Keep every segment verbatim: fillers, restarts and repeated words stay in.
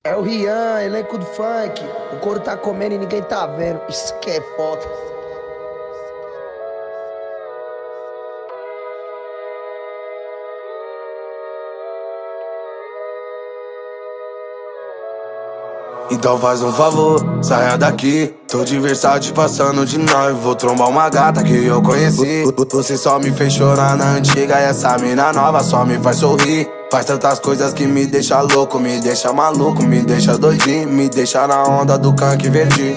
É o Rian, elenco do funk. O couro tá comendo e ninguém tá vendo. Isso que é foda. Então faz um favor, saia daqui. Tô de Versace passando de nós. Vou trombar uma gata que eu conheci. Você só me fez chorar na antiga e essa mina nova só me faz sorrir. Faz tantas coisas que me deixa louco, me deixa maluco, me deixa doidinho, me deixa na onda do canque verde.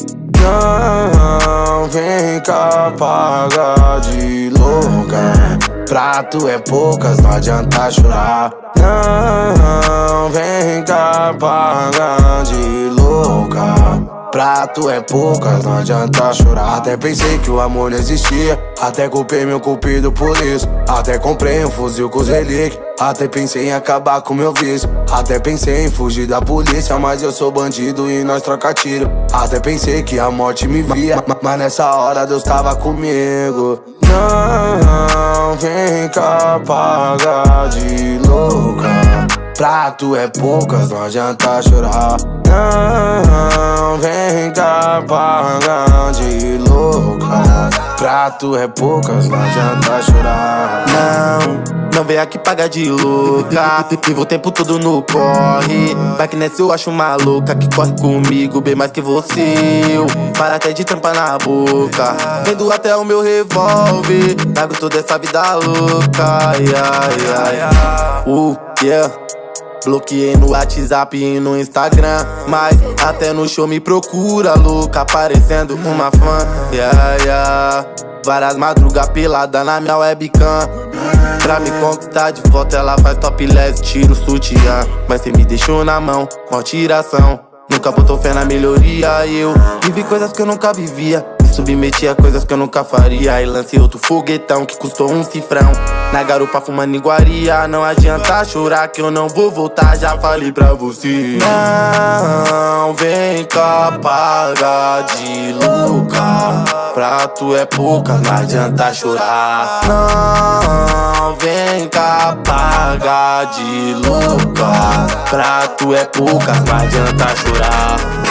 Não vem cá pagar de louca. Prato é poucas, não adianta chorar. Não vem cá pagar de louca. Prato é poucas, não adianta chorar. Até pensei que o amor não existia. Até culpei meu cupido por isso. Até comprei um fuzil com os relíquios. Até pensei em acabar com meu vício. Até pensei em fugir da polícia, mas eu sou bandido e nós troca tiro. Até pensei que a morte me via, mas nessa hora Deus tava comigo. Não vem cá pagar de louca. Prato é poucas, não adianta chorar. Não vem cá pagar de louca. Prato é poucas, não adianta chorar. Não, não vem aqui pagar de louca. Vivo o tempo todo no corre. Vai que nessa eu acho uma louca que corre comigo bem mais que você. Eu para até de tampar na boca. Vendo até o meu revólver. Trago toda essa vida louca. Yeah, yeah, yeah. Uh, yeah. Bloqueei no WhatsApp e no Instagram, mas até no show me procura, louca, parecendo uma fã. Yeah, yeah. Várias madrugas pelada na minha webcam. Pra me conquistar de volta ela faz topless, tira o sutiã. Mas cê me deixou na mão, mó tiração. Nunca botou fé na melhoria. Eu vivi coisas que eu nunca vivia, me submeti a coisas que eu nunca faria. E lancei outro foguetão que custou um cifrão. Na garupa fumando iguaria. Não adianta chorar que eu não vou voltar, já falei pra você. Não vem cá pagar de louca. Prato é pouca, não adianta chorar. Não vem cá pagar de louca. Prato é pouca, não adianta chorar.